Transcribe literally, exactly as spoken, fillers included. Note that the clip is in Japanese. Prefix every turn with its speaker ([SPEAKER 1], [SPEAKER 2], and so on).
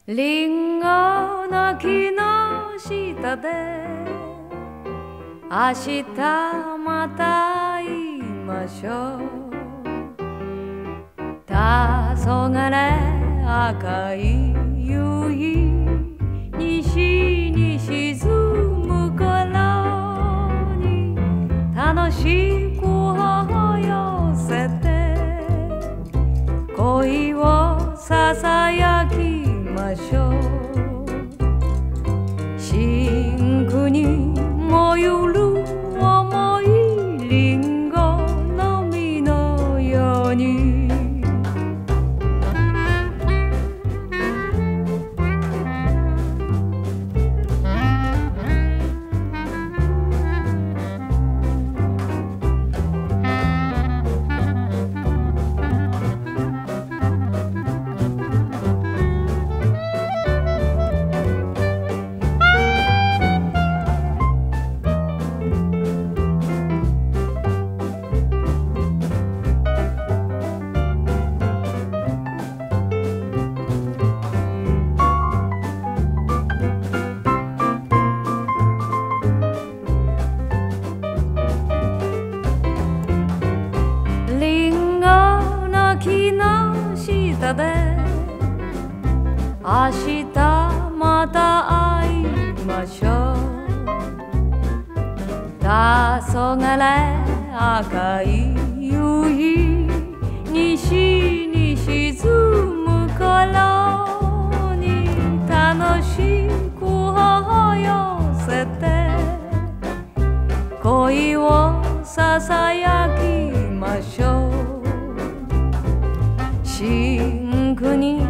[SPEAKER 1] リンゴの木の下で明日また会いましょう。黄昏赤い夕日西に沈む頃に楽しく微笑せて恋をささやきましょう。真空に燃ゆる重いリンゴの実のように木の下で明日また会いましょう。黄昏赤い夕日西に沈む頃に楽しく微笑せて恋をささやきましょう。真空に